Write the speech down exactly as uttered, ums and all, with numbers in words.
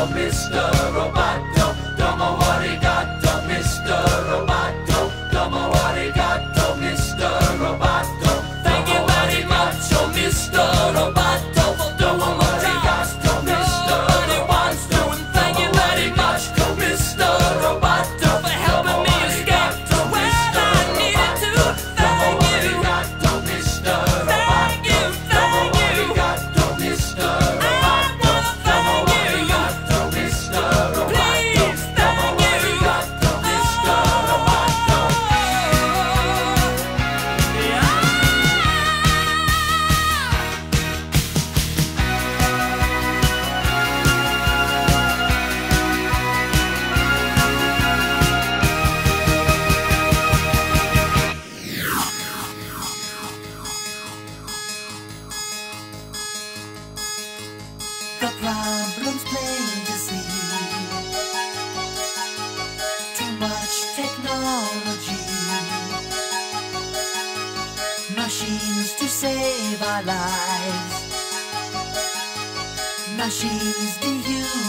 mister Roboto. Domo arigato, mister Roboto. Domo arigato, mister Roboto. Thank you very much, oh mister Roboto. Domo arigato, mister Roboto. Thank you very much, mister Roboto, for helping me escape to where I needed to. Thank you, mister Thank you, thank you, mister Roboto. Thank you, mister Roboto. Please, thank you, mister Roboto. The problem's plain to see. Too much technology. Machines to save our lives. Machines dehumanize.